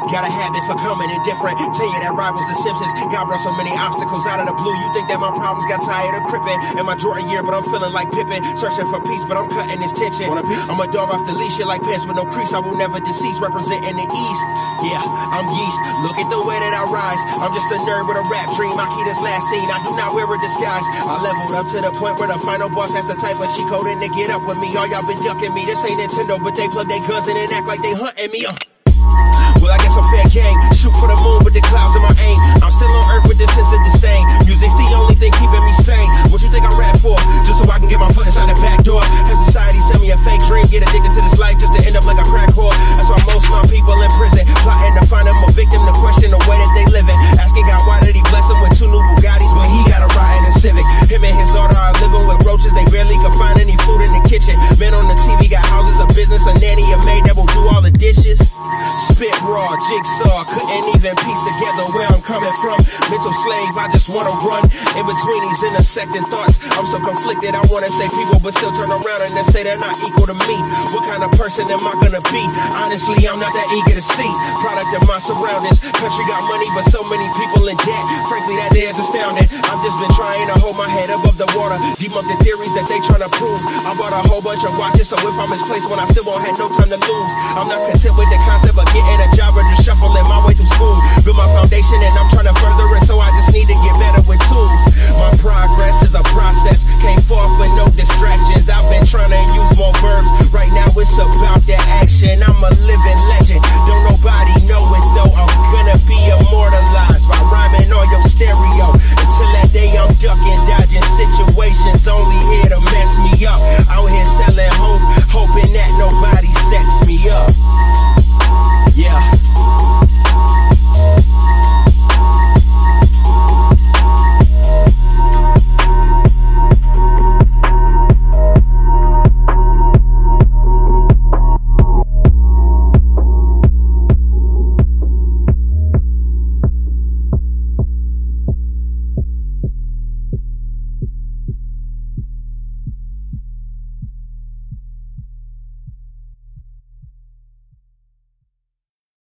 Got a habit for coming indifferent. Tell you that rivals the Simpsons. God brought so many obstacles out of the blue. You think that my problems got tired of crippin'? In my Jordan year, but I'm feeling like Pippin. Searching for peace, but I'm cutting this tension. I'm a dog off the leash, shit like pants with no crease. I will never decease, representing the East. Yeah, I'm yeast. Look at the way that I rise. I'm just a nerd with a rap dream. I keep this last scene. I do not wear a disguise. I leveled up to the point where the final boss has the type of cheat code in to get up with me. All y'all been ducking me. This ain't Nintendo, but they plug their guns in and act like they hunting me. Well, I guess I'm fair game. Shoot for the moon with the clouds in my aim. I'm still on earth with this sense of disdain. Music's the only thing keeping me sane. What you think I rap for? Just so I can get my foot inside the back door. Have society send me a fake dream. Get addicted to this life just to end up like a crack whore. That's why most of my people in prison. Plotting to find them a victim to question the way that they living. Asking God why did he bless them with 2 new Bugattis when he got a ride in a Civic. Him and his daughter are living with roaches. They barely can find any food in the kitchen. Men on the TV got houses, a business, a nanny, a maid that will do all the dishes. Spit raw, jigsaw, couldn't even piece together where I'm coming from. Mental slave, I just wanna run in between these intersecting thoughts. I'm so conflicted, I wanna say people, but still turn around and then say they're not equal to me. What kind of person am I gonna be? Honestly, I'm not that eager to see. Product of my surroundings. Country got money, but so many people in debt. Frankly, that is astounding. I've just been trying to hold my head above the water, debunk the theories that they trying to prove. I bought a whole bunch of watches, so if I'm misplaced when I still won't have no time to lose. I'm not content with the concept of getting a job or